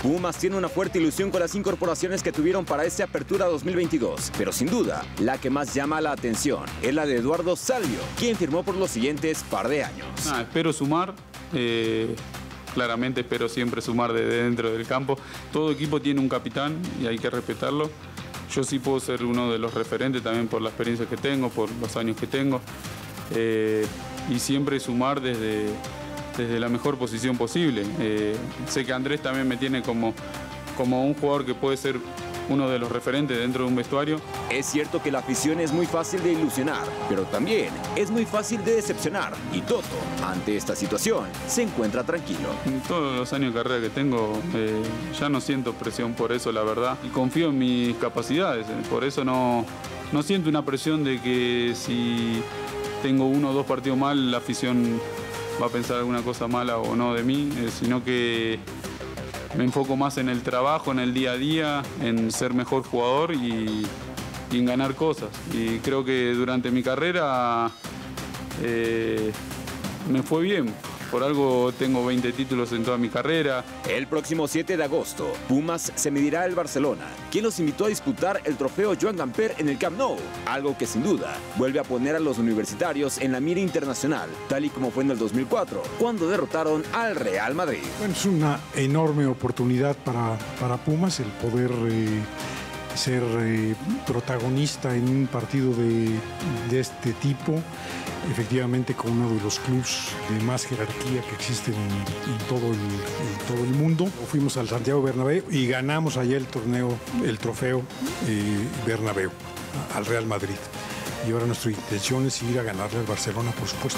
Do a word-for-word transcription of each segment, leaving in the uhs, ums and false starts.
Pumas tiene una fuerte ilusión con las incorporaciones que tuvieron para esta apertura dos mil veintidós, pero sin duda, la que más llama la atención es la de Eduardo Salvio, quien firmó por los siguientes par de años. Ah, espero sumar, eh, claramente espero siempre sumar desde dentro del campo. Todo equipo tiene un capitán y hay que respetarlo. Yo sí puedo ser uno de los referentes también por la experiencia que tengo, por los años que tengo. Eh, y siempre sumar desde... desde la mejor posición posible. Eh, sé que Andrés también me tiene como, como un jugador que puede ser uno de los referentes dentro de un vestuario. Es cierto que la afición es muy fácil de ilusionar, pero también es muy fácil de decepcionar. Y Toto, ante esta situación, se encuentra tranquilo. En todos los años de carrera que tengo, eh, ya no siento presión por eso, la verdad. Y confío en mis capacidades, por eso no, no siento una presión de que si tengo uno o dos partidos mal, la afición va a pensar alguna cosa mala o no de mí, eh, sino que me enfoco más en el trabajo, en el día a día, en ser mejor jugador y, y en ganar cosas. Y creo que durante mi carrera eh, me fue bien. Por algo tengo veinte títulos en toda mi carrera. El próximo siete de agosto, Pumas se medirá al Barcelona, quien los invitó a disputar el trofeo Joan Gamper en el Camp Nou, algo que sin duda vuelve a poner a los universitarios en la mira internacional, tal y como fue en el dos mil cuatro, cuando derrotaron al Real Madrid. Bueno, es una enorme oportunidad para, para Pumas el poder eh, ser eh, protagonista en un partido de, de este tipo. Efectivamente, con uno de los clubes de más jerarquía que existen en, en, todo el, en todo el mundo. Fuimos al Santiago Bernabéu y ganamos allá el torneo, el trofeo eh, Bernabéu, al Real Madrid. Y ahora nuestra intención es ir a ganarle al Barcelona, por supuesto.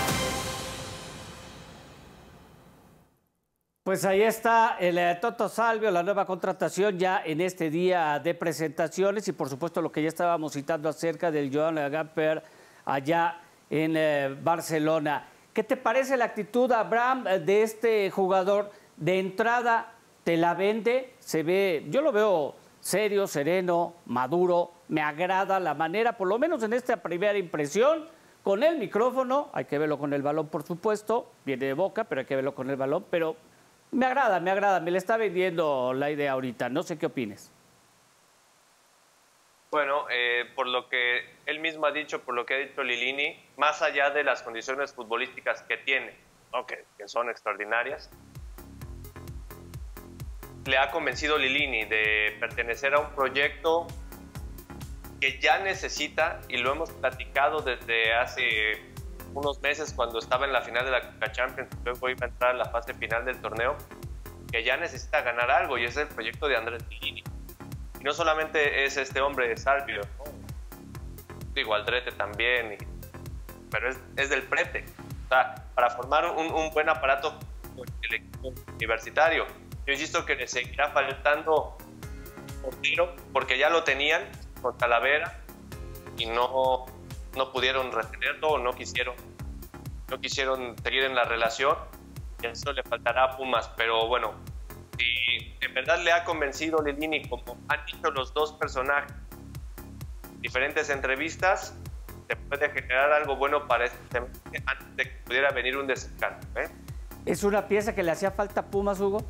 Pues ahí está el eh, Toto Salvio, la nueva contratación ya en este día de presentaciones y por supuesto lo que ya estábamos citando acerca del Joan Gamper allá en eh, Barcelona. ¿Qué te parece la actitud, Abraham, de este jugador? De entrada, te la vende, se ve, yo lo veo serio, sereno, maduro, me agrada la manera, por lo menos en esta primera impresión, con el micrófono, hay que verlo con el balón, por supuesto, viene de Boca, pero hay que verlo con el balón, pero me agrada, me agrada, me le está vendiendo la idea ahorita, no sé qué opines. Bueno, eh, por lo que él mismo ha dicho, por lo que ha dicho Lilini, más allá de las condiciones futbolísticas que tiene, ¿no? que, que son extraordinarias, le ha convencido Lilini de pertenecer a un proyecto que ya necesita, y lo hemos platicado desde hace unos meses cuando estaba en la final de la Conca Champions, luego iba a entrar a la fase final del torneo, que ya necesita ganar algo, y es el proyecto de Andrés Lilini. No solamente es este hombre de Salvio, ¿no? Digo, Aldrete también, y, pero es, es del Prete. O sea, para formar un, un buen aparato con el equipo universitario. Yo insisto que le seguirá faltando portero, porque ya lo tenían con Talavera y no, no pudieron retenerlo o no quisieron, no quisieron seguir en la relación. Y eso le faltará a Pumas, pero bueno, si en verdad le ha convencido Lilini, como han dicho los dos personajes en diferentes entrevistas, se puede generar algo bueno para este semestre antes de que pudiera venir un desencanto, ¿eh? ¿Es una pieza que le hacía falta a Pumas, Hugo?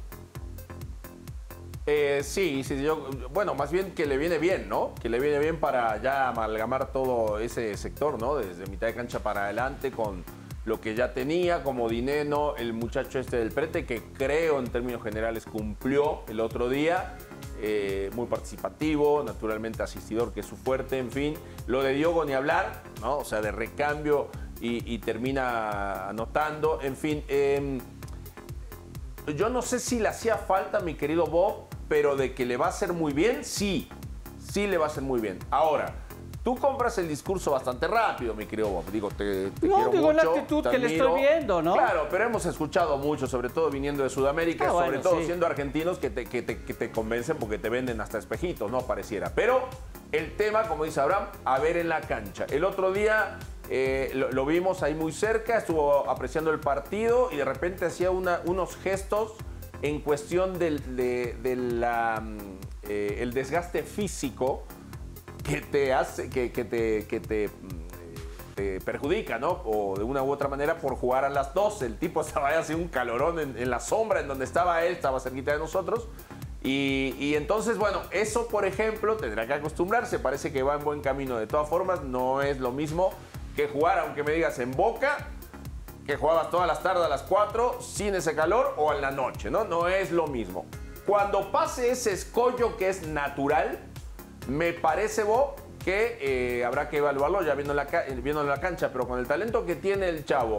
Eh, sí, sí, yo, bueno, más bien que le viene bien, ¿no? Que le viene bien para ya amalgamar todo ese sector, ¿no? Desde mitad de cancha para adelante con lo que ya tenía, como Dineno, el muchacho este del Prete, que creo en términos generales cumplió el otro día, eh, muy participativo, naturalmente asistidor, que es su fuerte, en fin. Lo de Diogo ni hablar, ¿no? O sea, de recambio y, y termina anotando, en fin. Eh, yo no sé si le hacía falta, mi querido Bob, pero de que le va a hacer muy bien, sí, sí le va a hacer muy bien. Ahora, tú compras el discurso bastante rápido, mi querido Bob. Digo, te, te no, quiero digo mucho, la actitud te que le admiro. estoy viendo, ¿no? Claro, pero hemos escuchado mucho, sobre todo viniendo de Sudamérica, ah, sobre bueno, todo sí. siendo argentinos, que te, que, te, que te convencen porque te venden hasta espejitos, ¿no? Pareciera. Pero el tema, como dice Abraham, a ver en la cancha. El otro día eh, lo, lo vimos ahí muy cerca, estuvo apreciando el partido y de repente hacía una, unos gestos en cuestión del de, de la, eh, el desgaste físico que te hace, que, que, te, que te, te perjudica, ¿no? O de una u otra manera por jugar a las doce. El tipo estaba ahí haciendo un calorón en, en la sombra en donde estaba él, estaba cerquita de nosotros. Y, y entonces, bueno, eso, por ejemplo, tendrá que acostumbrarse. Parece que va en buen camino. De todas formas, no es lo mismo que jugar, aunque me digas, en Boca, que jugabas todas las tardes a las cuatro, sin ese calor, o en la noche, ¿no? No es lo mismo. Cuando pase ese escollo que es natural, me parece, Bo, que eh, habrá que evaluarlo ya viendo la, viendo la cancha, pero con el talento que tiene el chavo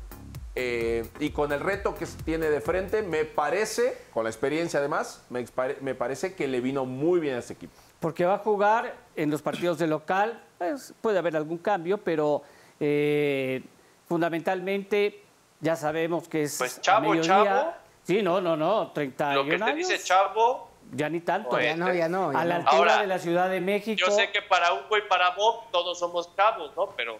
eh, y con el reto que tiene de frente, me parece, con la experiencia además, me, me parece que le vino muy bien a este equipo. Porque va a jugar en los partidos de local, pues, puede haber algún cambio, pero eh, fundamentalmente ya sabemos que es pues chavo, mediodía. chavo. Sí, no, no, no, treinta Lo que te años. dice chavo. Ya ni tanto. Oye, Ya no, ya no. Ya a la no. altura Ahora, de la Ciudad de México. Yo sé que para Hugo y para Bob todos somos chavos, ¿no? Pero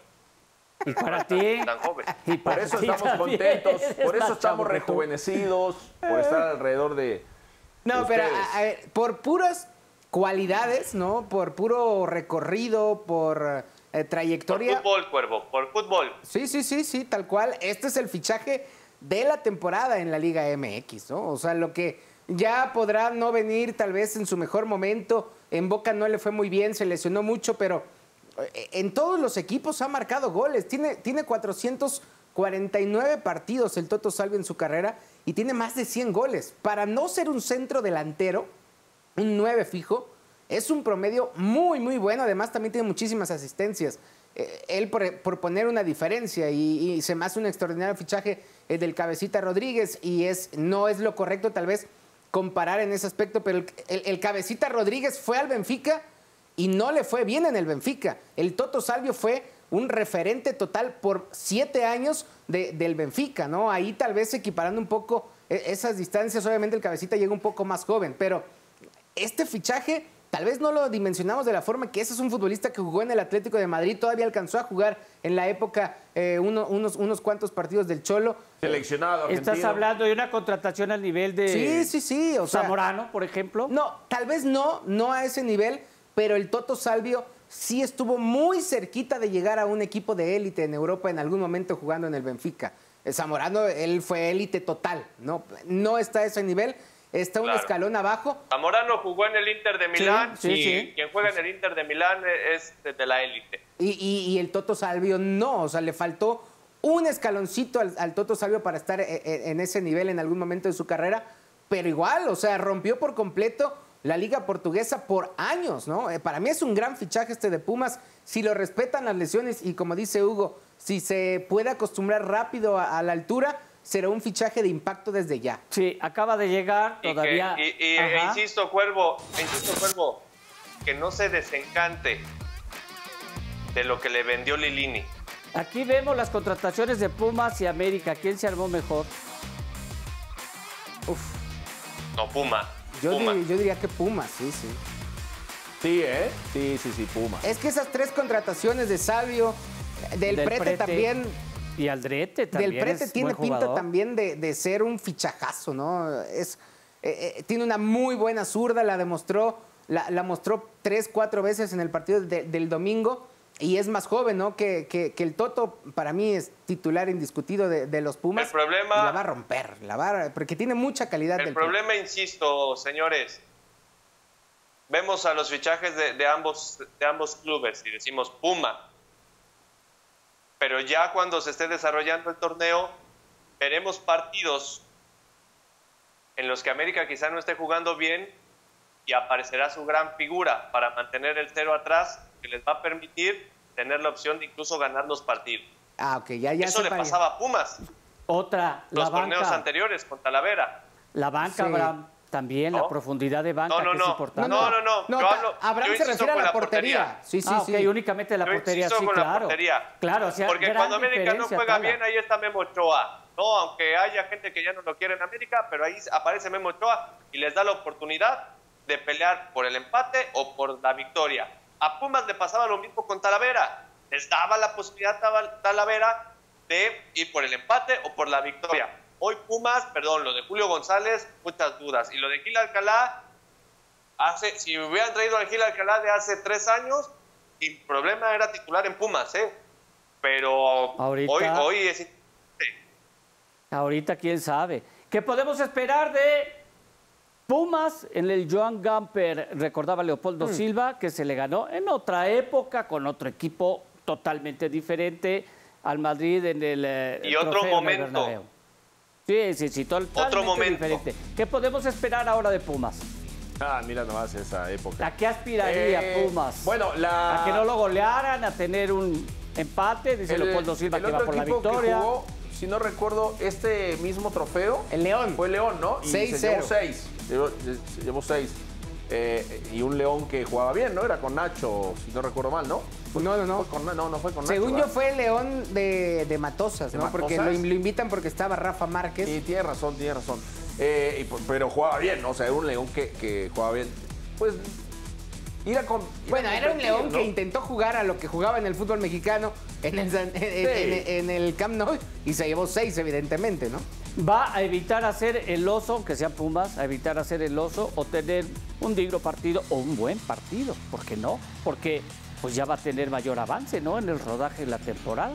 Y para ti. tan joven. Y Por para eso ti estamos también. contentos, Eres por eso más estamos chavo que tú. rejuvenecidos, por estar alrededor de No, de pero ustedes. a, a ver, por puras cualidades, ¿no? Por puro recorrido, por eh, Por trayectoria. fútbol, Cuervo, por fútbol. Sí, sí, sí, sí, tal cual. Este es el fichaje de la temporada en la Liga M X, ¿no? O sea, lo que ya podrá no venir tal vez en su mejor momento. En Boca no le fue muy bien, se lesionó mucho, pero eh, en todos los equipos ha marcado goles. Tiene, tiene cuatrocientos cuarenta y nueve partidos el Toto Salvio en su carrera y tiene más de cien goles. Para no ser un centro delantero, un nueve fijo, es un promedio muy, muy bueno. Además, también tiene muchísimas asistencias. Eh, él, por, por poner una diferencia, y, y se me hace un extraordinario fichaje eh, del Cabecita Rodríguez, y es no es lo correcto tal vez comparar en ese aspecto, pero el, el, el Cabecita Rodríguez fue al Benfica y no le fue bien en el Benfica. El Toto Salvio fue un referente total por siete años de, del Benfica, ¿no? Ahí tal vez equiparando un poco eh, esas distancias. Obviamente el Cabecita llega un poco más joven, pero este fichaje tal vez no lo dimensionamos de la forma que ese es un futbolista que jugó en el Atlético de Madrid, todavía alcanzó a jugar en la época eh, uno, unos, unos cuantos partidos del Cholo. Seleccionado argentino. Estás hablando de una contratación al nivel de Sí, sí, sí. O sea, Zamorano, por ejemplo. no, tal vez no, no a ese nivel, pero el Toto Salvio sí estuvo muy cerquita de llegar a un equipo de élite en Europa en algún momento jugando en el Benfica. El Zamorano, él fue élite total, ¿no? No está a ese nivel, está un Claro. escalón abajo. Zamorano jugó en el Inter de Milán sí, y sí. quien juega en el Inter de Milán es de, de la élite. Y, y- y el Toto Salvio no, o sea, le faltó un escaloncito al, al Toto Salvio para estar en, en ese nivel en algún momento de su carrera, pero igual, o sea, rompió por completo la liga portuguesa por años, ¿no? Eh, para mí es un gran fichaje este de Pumas, si lo respetan las lesiones y como dice Hugo, si se puede acostumbrar rápido a, a la altura, será un fichaje de impacto desde ya. Sí, acaba de llegar Y todavía. que, y, y- e Ajá. insisto, Cuervo, e insisto, Cuervo, que no se desencante de lo que le vendió Lilini. Aquí vemos las contrataciones de Pumas y América. ¿Quién se armó mejor? No, Puma. Yo, Puma. dir- yo diría que Pumas, sí, sí. Sí, ¿eh? Sí, sí, sí, Puma. Es que esas tres contrataciones de Salvio, del, Prete, también, Y Aldrete también. del Prete es tiene buen pinta jugador. también de, de ser un fichajazo, ¿no? Es, eh, eh, tiene una muy buena zurda, la demostró, la, la mostró tres, cuatro veces en el partido de- del domingo, y es más joven, ¿no? Que, que- que el Toto, para mí, es titular indiscutido de, de los Pumas. El problema- Y la va a romper, la va a- porque tiene mucha calidad. El del problema, insisto, señores, vemos a los fichajes de, de ambos, de ambos clubes y decimos Puma. Pero ya cuando se esté desarrollando el torneo, veremos partidos en los que América quizá no esté jugando bien y aparecerá su gran figura para mantener el cero atrás, que les va a permitir tener la opción de incluso ganar los partidos. Ah, ok, ya, ya Eso le sepa- pasaba a Pumas Otra, la los torneos banca. anteriores con Talavera. La banca, Sí. Abraham, también, la ¿No? profundidad de banca No, no, que es no. importante. No, no, no. No, Yo ta- hablo- Abraham yo se insisto refiere a con la la portería. portería. Sí, sí, ah, sí. ok, únicamente la Yo portería, insisto sí, con la claro. portería. Claro, o sea, Porque gran cuando América no diferencia, juega Tala. bien, ahí está Memo Ochoa. No, aunque haya gente que ya no lo quiere en América, pero ahí aparece Memo Ochoa y les da la oportunidad de pelear por el empate o por la victoria. A Pumas le pasaba lo mismo con Talavera. Les daba la posibilidad a Talavera de ir por el empate o por la victoria. Hoy Pumas, perdón, lo de Julio González, muchas dudas. Y lo de Gil Alcalá, hace, si hubieran traído a Gil Alcalá de hace tres años, sin problema era titular en Pumas, ¿eh? Pero Ahorita- hoy, hoy es... Ahorita quién sabe. ¿Qué podemos esperar de Pumas en el Joan Gamper, recordaba Leopoldo mm. Silva, que se le ganó en otra época con otro equipo totalmente diferente al Madrid en el eh, y otro momento. Sí, sí, sí, totalmente otro momento. diferente. ¿Qué podemos esperar ahora de Pumas? Ah, mira nomás esa época. ¿A qué aspiraría eh, Pumas? Bueno, la... ¿A que no lo golearan, a tener un empate? Dice el, Leopoldo Silva que va por la victoria. Que jugó, si no recuerdo, este mismo trofeo. El León. Fue León, ¿no? Y seis se llevó seis. Se llevó, se llevó seis. Eh, y un León que jugaba bien, ¿no? Era con Nacho, si no recuerdo mal, ¿no? Fue, no, no, no. Fue con, no, no fue con Nacho. Según ¿verdad? Yo fue el León de, de Matosas, ¿no? ¿De Matosas? Porque lo, lo invitan porque estaba Rafa Márquez. Sí, tiene razón, tiene razón. Eh, y, pero jugaba bien, ¿no? O sea, era un León que, que jugaba bien. Pues ir a con, ir bueno, a era un León, ¿no? Que intentó jugar a lo que jugaba en el fútbol mexicano en el, en, sí. en, en el Camp Nou y se llevó seis, evidentemente, ¿no? Va a evitar hacer el oso, aunque sean Pumas, a evitar hacer el oso o tener un digno partido o un buen partido. ¿Por qué no? Porque pues ya va a tener mayor avance, ¿no? En el rodaje de la temporada.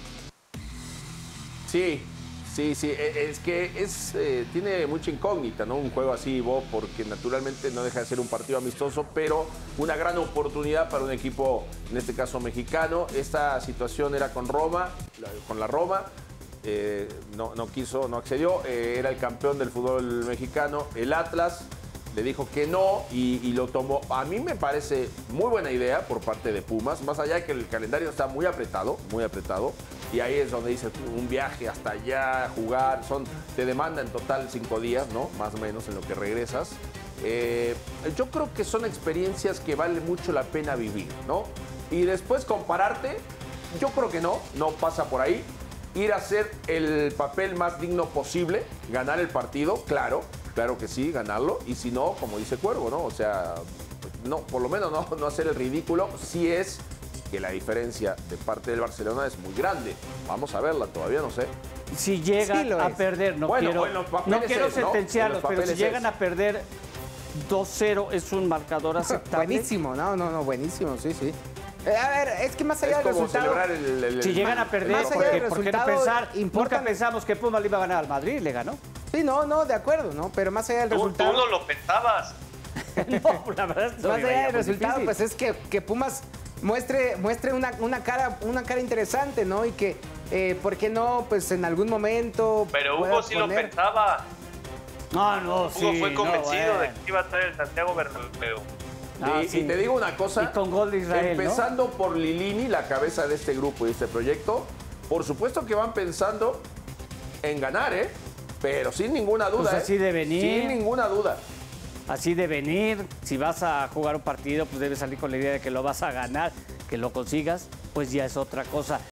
Sí. Sí, sí, es que es, eh, tiene mucha incógnita, ¿no? Un juego así, Bob, porque naturalmente no deja de ser un partido amistoso, pero una gran oportunidad para un equipo, en este caso mexicano. Esta situación era con Roma, con la Roma, eh, no, no quiso, no accedió, eh, era el campeón del fútbol mexicano, el Atlas, le dijo que no y, y lo tomó. A mí me parece muy buena idea por parte de Pumas, más allá de que el calendario está muy apretado, muy apretado. Y ahí es donde dice un viaje hasta allá, jugar, son, te demanda en total cinco días, ¿no? Más o menos en lo que regresas. Eh, yo creo que son experiencias que vale mucho la pena vivir, ¿no? Y después compararte, yo creo que no, no pasa por ahí. Ir a hacer el papel más digno posible, ganar el partido, claro, claro que sí, ganarlo. Y si no, como dice Cuervo, ¿no? O sea, no, por lo menos no, no hacer el ridículo, si es que la diferencia de parte del Barcelona es muy grande. Vamos a verla, todavía no sé. Si llegan sí a es. perder, no bueno, quiero, no quiero es, sentenciarlos, ¿no? pero si es. llegan a perder dos cero es un marcador aceptable. Buenísimo, no, no, no, buenísimo, sí, sí. Eh, a ver, es que más allá es del como resultado... celebrar el, el, el, si llegan a perder, más allá porque, del ¿por qué no pensar? Nunca pensamos que Pumas le iba a ganar al Madrid, le ganó. Sí, no, no, de acuerdo, ¿no? Pero más allá del tú, resultado... Tú no lo pensabas. No, la verdad es que más allá del resultado, difícil. pues es que, que Pumas muestre, muestre una, una, cara, una cara interesante, ¿no? Y que, eh, ¿por qué no? Pues en algún momento... Pero Hugo sí poner... lo pensaba. No, no, Hugo sí. fue convencido no, bueno. de que iba a estar el Santiago Bernabéu. Ah, y, sí. y te digo una cosa, y con gol de Israel, empezando ¿no? por Lilini, la cabeza de este grupo y este proyecto, por supuesto que van pensando en ganar, ¿eh? Pero sin ninguna duda, pues así ¿eh? de venir. Sin ninguna duda. Así de venir, si vas a jugar un partido, pues debes salir con la idea de que lo vas a ganar, que lo consigas, pues ya es otra cosa.